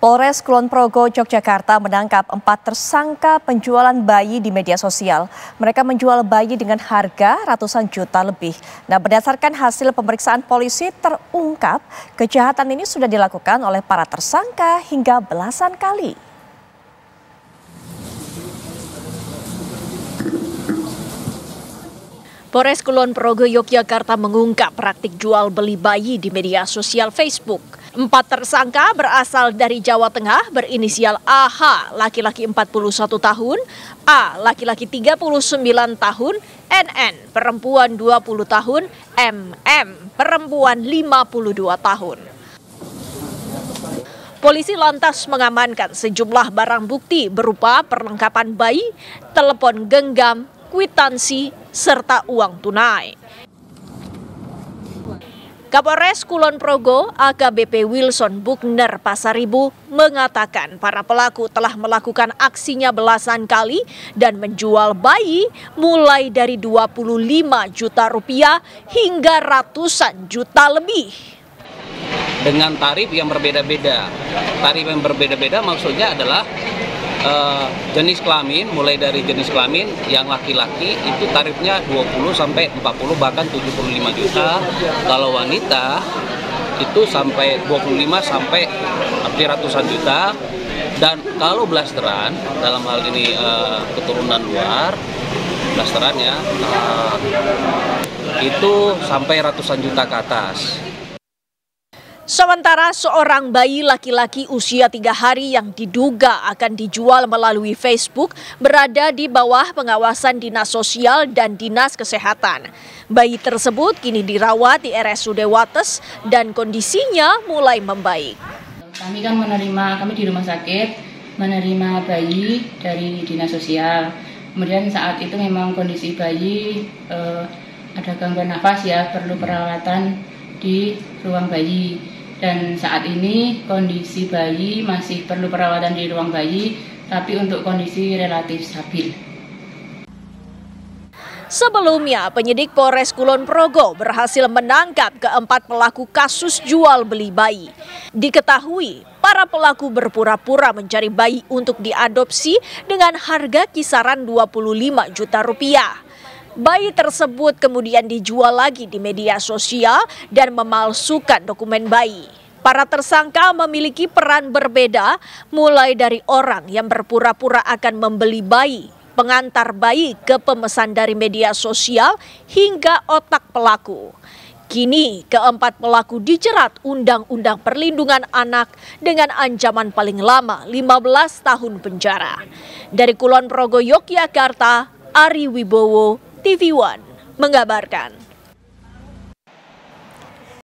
Polres Kulon Progo, Yogyakarta menangkap 4 tersangka penjualan bayi di media sosial. Mereka menjual bayi dengan harga ratusan juta lebih. Nah, berdasarkan hasil pemeriksaan polisi terungkap, kejahatan ini sudah dilakukan oleh para tersangka hingga belasan kali. Polres Kulon Progo, Yogyakarta mengungkap praktik jual beli bayi di media sosial Facebook. 4 tersangka berasal dari Jawa Tengah berinisial AH, laki-laki 41 tahun, A, laki-laki 39 tahun, NN, perempuan 20 tahun, MM, perempuan 52 tahun. Polisi lantas mengamankan sejumlah barang bukti berupa perlengkapan bayi, telepon genggam, kwitansi, serta uang tunai. Kapolres Kulon Progo, AKBP Wilson Buckner Pasaribu, mengatakan para pelaku telah melakukan aksinya belasan kali dan menjual bayi mulai dari 25 juta rupiah hingga ratusan juta lebih. Dengan tarif yang berbeda-beda. Tarif yang berbeda-beda maksudnya adalah jenis kelamin, mulai dari jenis kelamin yang laki-laki itu tarifnya 20 sampai 40 bahkan 75 juta. Kalau wanita itu sampai 25 sampai hampir ratusan juta. Dan kalau blasteran, dalam hal ini keturunan luar, blasterannya itu sampai ratusan juta ke atas. Sementara seorang bayi laki-laki usia 3 hari yang diduga akan dijual melalui Facebook berada di bawah pengawasan Dinas Sosial dan Dinas Kesehatan. Bayi tersebut kini dirawat di RSUD Wates dan kondisinya mulai membaik. Kami di rumah sakit menerima bayi dari Dinas Sosial. Kemudian saat itu memang kondisi bayi ada gangguan nafas ya, perlu perawatan di ruang bayi. Dan saat ini kondisi bayi masih perlu perawatan di ruang bayi, tapi untuk kondisi relatif stabil. Sebelumnya, penyidik Polres Kulon Progo berhasil menangkap keempat pelaku kasus jual beli bayi. Diketahui, para pelaku berpura-pura mencari bayi untuk diadopsi dengan harga kisaran 25 juta rupiah. Bayi tersebut kemudian dijual lagi di media sosial dan memalsukan dokumen bayi. Para tersangka memiliki peran berbeda, mulai dari orang yang berpura-pura akan membeli bayi, pengantar bayi ke pemesan dari media sosial, hingga otak pelaku. Kini keempat pelaku dijerat Undang-Undang Perlindungan Anak dengan ancaman paling lama 15 tahun penjara. Dari Kulon Progo, Yogyakarta, Ari Wibowo, TV One mengabarkan.